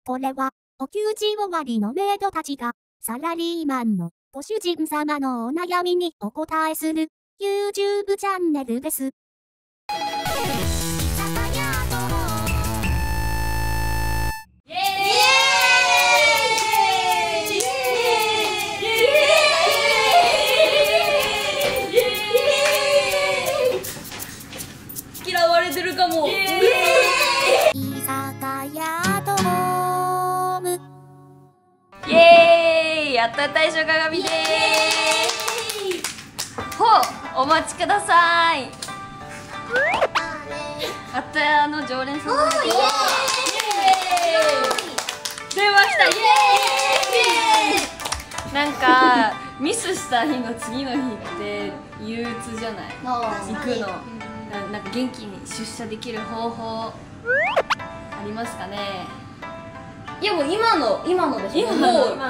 これは、お給仕終わりのメイドたちが、サラリーマンのご主人様のお悩みにお答えする、YouTube チャンネルです。 嫌われてるかも。 居酒屋ドーム。 イエーイ、やった大将鏡でーす。ほう、お待ちください。あったやの常連さん。イエーイ。出ました、イエーイ。なんかミスした日の次の日って憂鬱じゃない？行くの。なんか元気に出社できる方法ありますかね？いやもう今のでしょ。もうイエーイ、出社イエ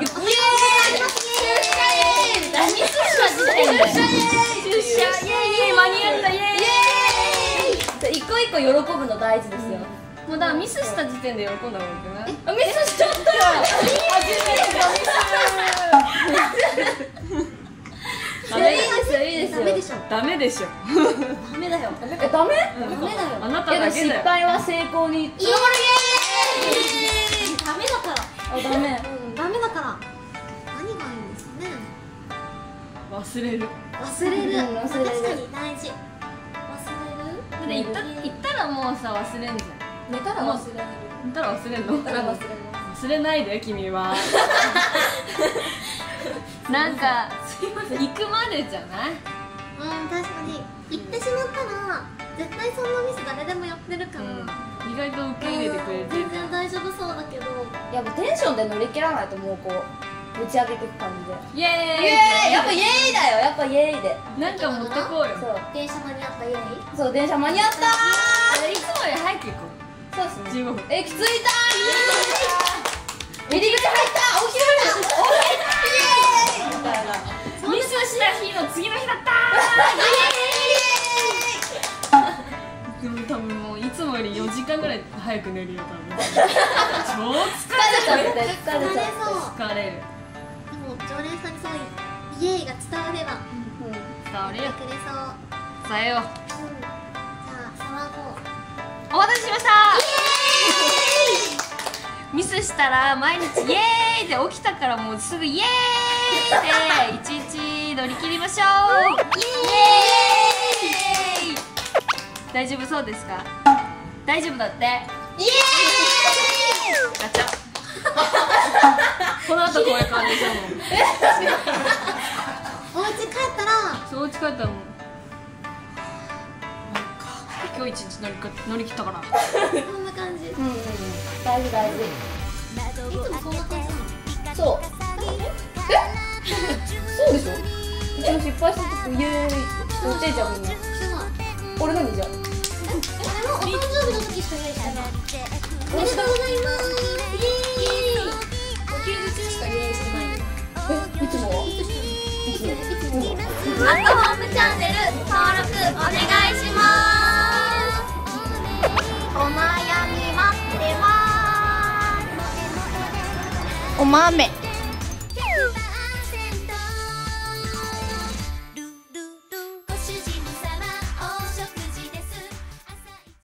ーイ、何ミスした時点で出社イエーイ、間に合ったイエーイ。一個一個喜ぶの大事ですよ。もうだからミスした時点で喜んだ方がよくない？あ、ミスしちゃったよ。いいですよ、いいですよ。ダメでしょ。ダメでしょ。ダメだよ。ダメ？ダメだよ。あなただけだよ。失敗は成功に。イエーイ。 ダメだから。 あ、ダメ。 ダメだから。何がいいんですかね。 忘れる。 忘れる。 忘れる。 確かに大事。忘れる。 だって言ったらもうさ忘れんじゃん。寝たら忘れる。寝たら忘れんの？寝たら忘れる。忘れないで君は。なんか行くまでじゃない？ 確かに行ってしまったら絶対そんなミス誰でもやってるから、 意外と受け入れてくれて全然大丈夫そうだけど、 やっぱテンションで乗り切らないともうこうぶち上げていく感じでイエーイ。 やっぱイエーイだよ、やっぱイエーイでなんか持ってこうよ。 そう電車間に合ったイエーイ。 そう、電車間に合ったー。 いつもより早く行こう。 そうっすね。 15分。 着いたー。入り口入った。起きるな。イエーイみたいな。 ミスした日の次の日だったー。でも多分もういつもより4時間ぐらい早く寝るよ多分。超疲れちゃって疲れちゃって疲れる。 でも常連さんにそういうイエーイが伝われば伝わるよ。 くれそう。 伝えよう。 じゃあ騒ごう。 お待たせしましたー。ミスしたら毎日イエーイで起きたからもうすぐイエーイで一日乗り切りましょう。イエーイ。大丈夫そうですか？大丈夫だって。イエーイ。ガチャ。この後こういう感じじゃん。 お家帰ったらそう、お家帰ったらもう今日一日乗り切ったから。 こんな感じ。 大事大事。 いつもそんな感じなの？ そう。そうでしょ。一応失敗した時イエーイって言ってんじゃんみんな。俺何じゃん。 あれもお誕生日の時しかイエーイしてない。おめでとうございます。イエーイ。 お休日しかイエーイしてないの。いつも？ いつも。 アットホームチャンネル登録お願いします。お悩み待ってます。 お豆。